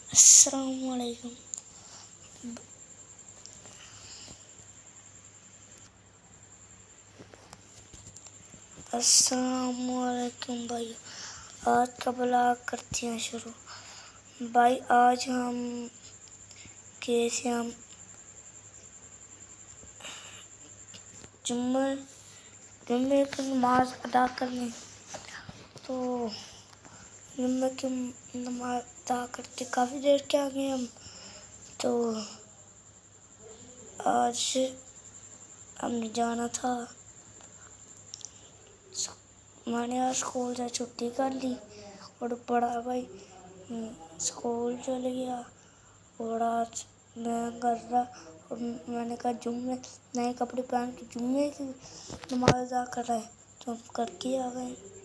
अस्सलामुअलैकुम। अस्सलामुअलैकुम भाई, आज का ब्लॉग करते हैं शुरू। भाई आज हम जुम्मे की नमाज अदा करने, तो जुम्मे की नमाज अदा करते काफ़ी देर के आ गए हम। तो आज हमने जाना था, मैंने आज स्कूल से छुट्टी कर ली और बड़ा भाई स्कूल चले गया। और आज मैं कर रहा और मैंने कहा जुम्मे नए कपड़े पहन के जुम्मे की नमाज अदा कर रहा है, तो हम करके आ गए।